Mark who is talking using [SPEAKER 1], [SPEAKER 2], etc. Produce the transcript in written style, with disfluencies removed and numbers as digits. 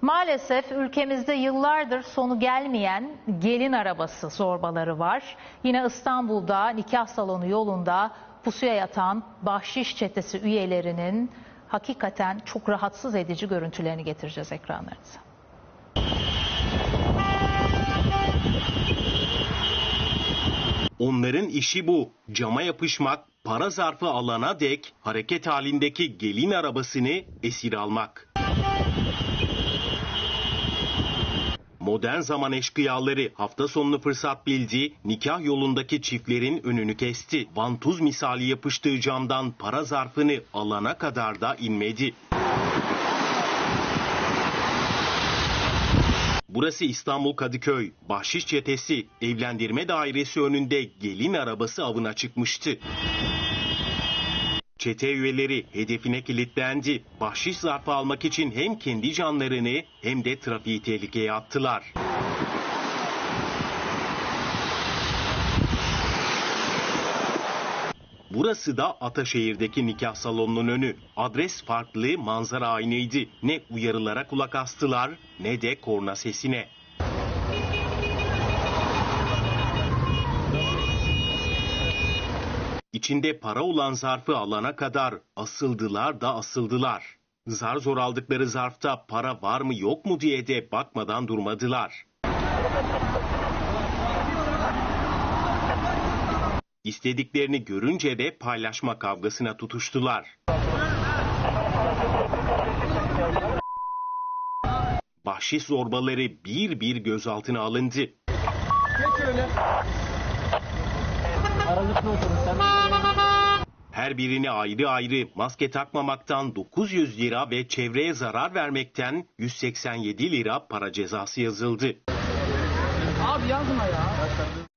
[SPEAKER 1] Maalesef ülkemizde yıllardır sonu gelmeyen gelin arabası zorbaları var. Yine İstanbul'da nikah salonu yolunda pusuya yatan bahşiş çetesi üyelerinin hakikaten çok rahatsız edici görüntülerini getireceğiz ekranlarınıza.
[SPEAKER 2] Onların işi bu. Cama yapışmak, para zarfı alana dek hareket halindeki gelin arabasını esir almak. Modern zaman eşkıyaları hafta sonunu fırsat bildi, nikah yolundaki çiftlerin önünü kesti. Vantuz misali yapıştığı camdan para zarfını alana kadar da inmedi. Burası İstanbul Kadıköy. Bahşiş çetesi evlendirme dairesi önünde gelin arabası avına çıkmıştı. Çete üyeleri hedefine kilitlendi. Bahşiş zarfı almak için hem kendi canlarını hem de trafiği tehlikeye attılar. Burası da Ataşehir'deki nikah salonunun önü. Adres farklı, manzara aynıydı. Ne uyarılara kulak astılar ne de korna sesine. İçinde para olan zarfı alana kadar asıldılar da asıldılar. Zar zor aldıkları zarfta para var mı yok mu diye de bakmadan durmadılar. İstediklerini görünce de paylaşma kavgasına tutuştular. Bahşiş zorbaları bir bir gözaltına alındı. Her birini ayrı ayrı maske takmamaktan 900 lira ve çevreye zarar vermekten 187 lira para cezası yazıldı.
[SPEAKER 3] Abi yazma ya.